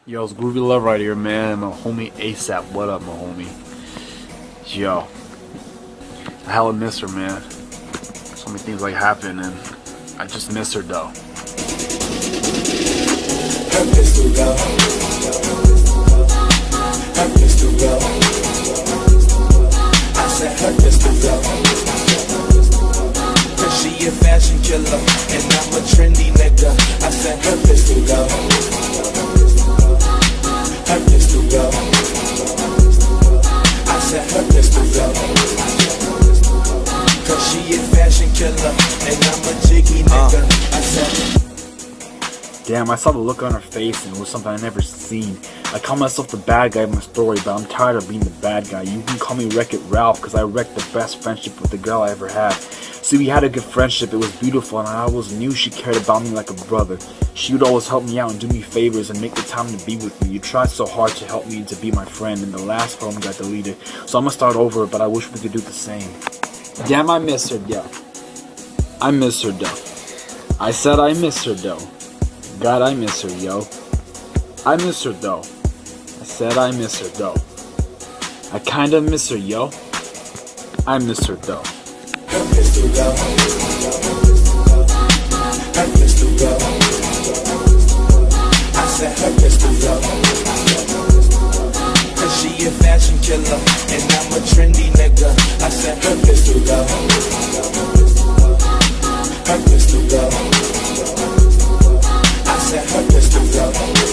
Yo, it's Groovy Love right here, man. My homie ASAP. What up, my homie? Yo, I hella miss her, man. So many things like happen, and I just miss her, though. Her pistol go. Her pistol go. I said her pistol go. Cause she a fashion killer and I'm a trendy nigga. I said her pistol go. Her pistol go. I said her pistol go. Cause she a fashion killer and I'm a jiggy nigga. I said. Damn, I saw the look on her face and it was something I never seen. I call myself the bad guy in my story, but I'm tired of being the bad guy. You can call me Wreck-It Ralph, because I wrecked the best friendship with the girl I ever had. See, we had a good friendship, it was beautiful, and I always knew she cared about me like a brother. She would always help me out and do me favors and make the time to be with me. You tried so hard to help me and to be my friend, and the last poem got deleted. So I'm gonna start over, but I wish we could do the same. Damn, I miss her, yo. I miss her, though. I said I miss her, though. God, I miss her, yo. I miss her, though. I said I miss her, though. I kinda miss her, yo. I miss her, though. Her pistol go. Her pistol go. I said her pistol go. Cause she a fashion killer and I'm a trendy nigga. I said her pistol go. Her pistol go. I said her pistol go.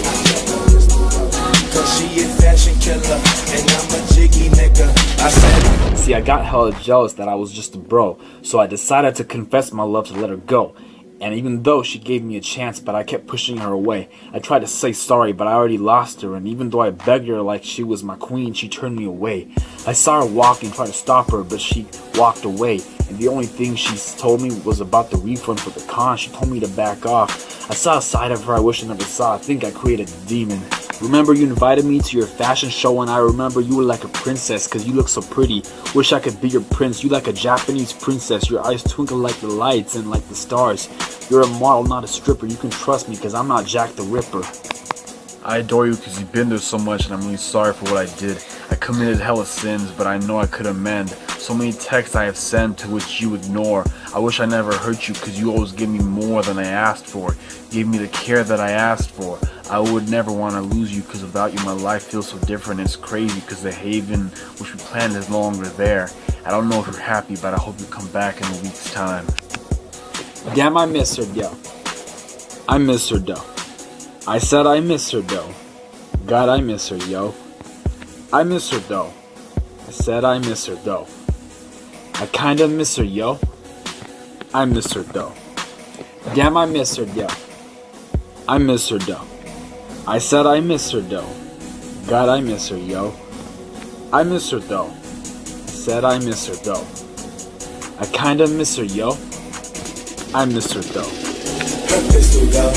Cause she a fashion killer and I'm a jiggy nigga. I said. See, I got hella jealous that I was just a bro, so I decided to confess my love to let her go. And even though she gave me a chance, but I kept pushing her away. I tried to say sorry, but I already lost her, and even though I begged her like she was my queen, she turned me away. I saw her walk and tried to stop her, but she walked away. And the only thing she told me was about the refund for the con. She told me to back off. I saw a side of her I wish I never saw. I think I created a demon. Remember you invited me to your fashion show, and I remember you were like a princess cause you look so pretty. Wish I could be your prince. You like a Japanese princess. Your eyes twinkle like the lights and like the stars. You're a model, not a stripper. You can trust me cause I'm not Jack the Ripper. I adore you because you've been there so much, and I'm really sorry for what I did. I committed hella sins, but I know I could amend. So many texts I have sent to which you ignore. I wish I never hurt you because you always give me more than I asked for. Gave me the care that I asked for. I would never want to lose you because without you my life feels so different. It's crazy because the haven which we planned is no longer there. I don't know if you're happy, but I hope you come back in a week's time. Damn, I miss her, yo. I miss her, though. I said I miss her, though. God, I miss her, yo. I miss her, though. I said I miss her, though. I kinda miss her, yo. I miss her, though. Damn, I miss her, yo. I miss her, though. I said I miss her, though. God, I miss her, yo. I miss her, though. I said I miss her, though. I kinda miss her, yo. I miss her, though. Her pistol go.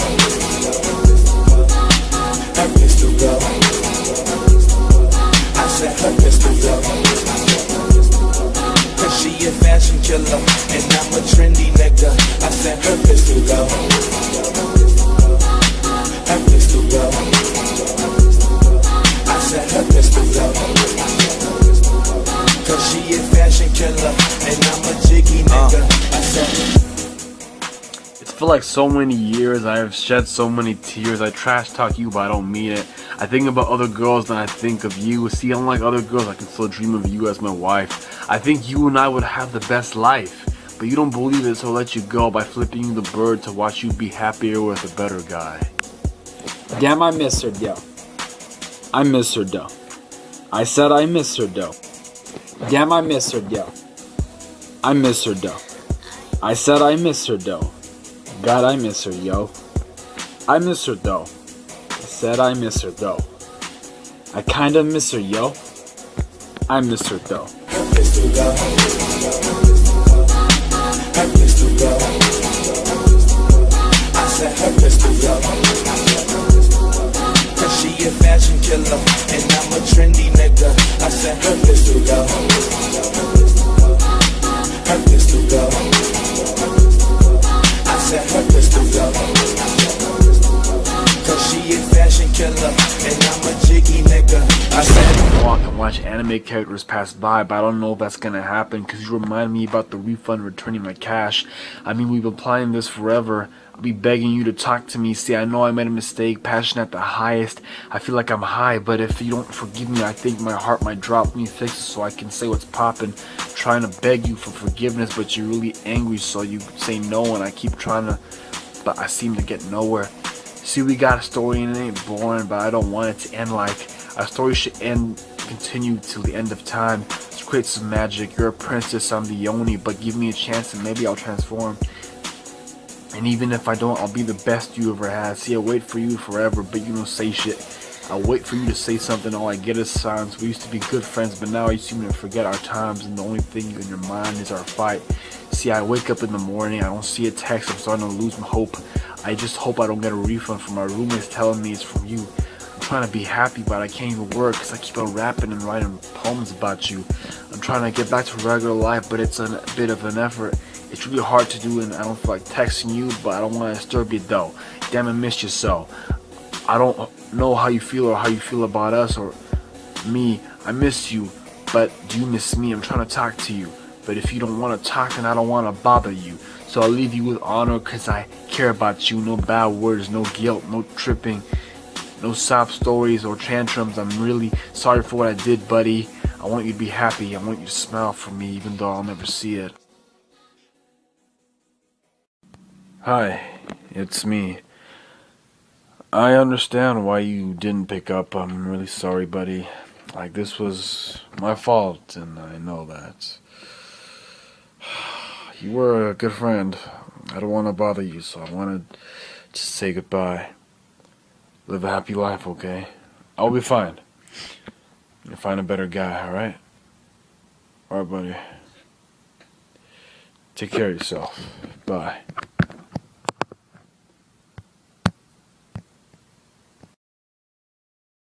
Her pistol go. I said her pistol go. Cause she a fashion killer and I'm a trendy nigga. I said her pistol go. Her pistol go. I said her pistol go. Cause she a fashion killer and I'm a jiggy nigga. I said. For like so many years, I have shed so many tears. I trash talk you, but I don't mean it. I think about other girls than I think of you. See, unlike other girls, I can still dream of you as my wife. I think you and I would have the best life. But you don't believe it, so I'll let you go by flipping you the bird to watch you be happier with a better guy. Damn, I miss her, yo. I miss her, though. I said I miss her, though. Damn, I miss her, yo. I miss her, though. I said I miss her, though. God, I miss her, yo. I miss her, though. I said I miss her, though. I kinda miss her, yo. I miss her, though. Her pistol go. Her pistol go. I said her pistol go. Cause she a fashion killer and I'm a trendy nigga. I said her pistol go. Her pistol go. Her pistol go. Cause she a fashion killer and I'm a jiggy nigga. I said walk and watch anime characters pass by, but I don't know if that's gonna happen because you remind me about the refund returning my cash. I mean, we've been planning this forever. I'll be begging you to talk to me. See, I know I made a mistake, passion at the highest. I feel like I'm high, but if you don't forgive me, I think my heart might drop. Let me fix it so I can say what's poppin'. Trying to beg you for forgiveness, but you're really angry, so you say no, and I keep trying to, but I seem to get nowhere. See, we got a story and it ain't boring, but I don't want it to end like our story should end, continue till the end of time. Let's create some magic. You're a princess, I'm the Oni, but give me a chance and maybe I'll transform. And even if I don't, I'll be the best you ever had. See, I wait for you forever, but you don't say shit. I'll wait for you to say something, all I get is silence. We used to be good friends, but now you seem to forget our times, and the only thing in your mind is our fight. See, I wake up in the morning, I don't see a text, I'm starting to lose my hope. I just hope I don't get a refund from my roommates telling me it's from you. I'm trying to be happy, but I can't even work because I keep on rapping and writing poems about you. I'm trying to get back to regular life, but it's a bit of an effort. It's really hard to do, and I don't feel like texting you, but I don't want to disturb you though. Damn, I missed you so. I don't know how you feel or how you feel about us or me. I miss you, but do you miss me? I'm trying to talk to you, but if you don't want to talk, then I don't want to bother you. So I'll leave you with honor because I care about you. No bad words, no guilt, no tripping, no sob stories or tantrums. I'm really sorry for what I did, buddy. I want you to be happy. I want you to smile for me, even though I'll never see it. Hi, it's me. I understand why you didn't pick up. I'm really sorry, buddy. Like, this was my fault, and I know that. You were a good friend. I don't want to bother you, so I wanted to say goodbye. Live a happy life, okay? I'll be fine. You'll find a better guy, alright? Alright, buddy. Take care of yourself. Bye.